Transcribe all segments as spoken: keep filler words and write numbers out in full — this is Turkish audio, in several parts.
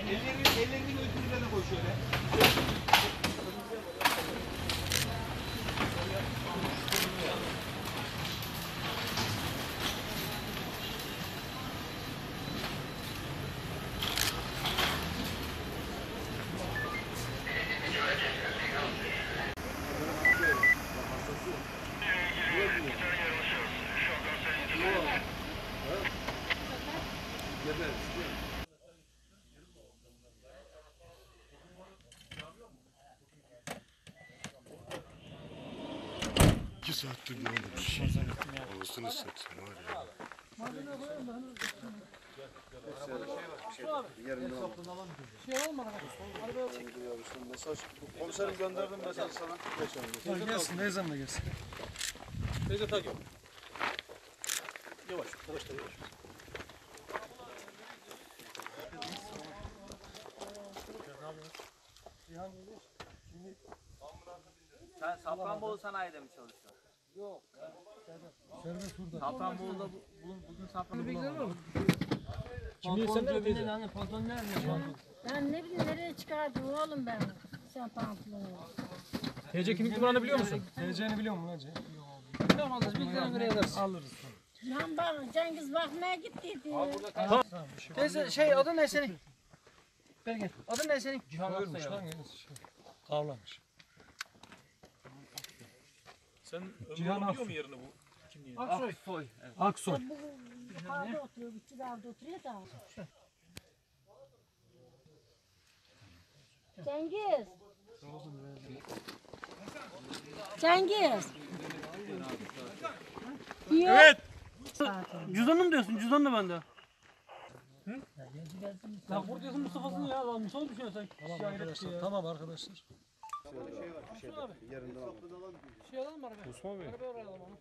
Ellerini, ellerini göğsünün üzerine koy şöyle. İki saattir görmemiş. Ağzını satayım var ya. Şey olmadı. Mesaj, komiserim gönderdim mesaj sana. Gelsin, ne zaman gelsin? Teyze takip. Yavaş, yavaş yavaş. Sen Safranbolu sanayide mi çalışıyorsun? Yok. Serbest burada. Safranbolu'da bu, bugün, bugün Safranbolu'da var mı? Şimdi sen nerede teyze? Hani pantolon nerede? Ben ne bileyim nereye çıkardım oğlum ben. Sen pantolonu. T C kimlik numaranı biliyor musun? T C'ni biliyor musun hacı? Yok. Biliyorum alırız. Bir tane nereye alırız? Alırız. Lan bak Cengiz bakmaya gittiydi. Teyze şey adın ne senin? Gel gel. Adın ne senin? Cihan Ölmüş lan. Kavlamış. Sen Cihan Ömrü biliyor Aksoy. mu yerini bu kimliğin? Aksoy. Aksoy. Aksoy. Bu yukarıda oturuyor, bütçülerde oturuyor da. Cengiz. Cengiz. Evet. Cüzdanım diyorsun, cüzdan da bende. Hı? Ya buradasın Mustafa'sın ya, lan Mustafa düşünüyorsun sen. Tamam arkadaşlar, tamam arkadaşlar. Şey, yerinde alalım. Şey alalım mı arabaya? Osman Bey. Arabaya alalım onu.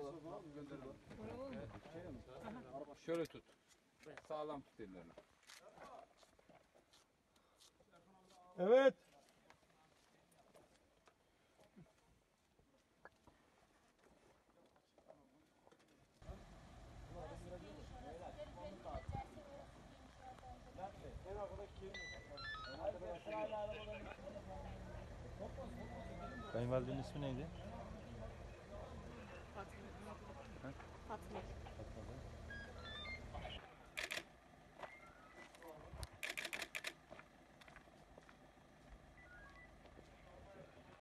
Şöyle tut. Sağlam tut ellerini. Evet. Kayınvalidenin ismi neydi? Fatma. Fatma.